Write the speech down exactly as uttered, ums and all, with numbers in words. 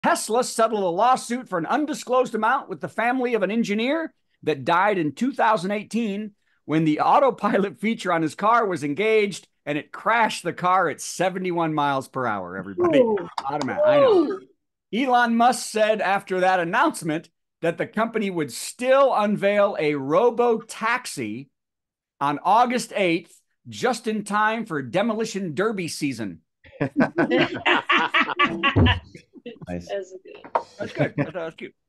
Tesla settled a lawsuit for an undisclosed amount with the family of an engineer that died in two thousand eighteen when the autopilot feature on his car was engaged and it crashed the car at seventy-one miles per hour, everybody. Automatic. I know. Elon Musk said after that announcement that the company would still unveil a robo-taxi on August eighth, just in time for demolition derby season. Nice. That's good. That's good. That's, that's cute.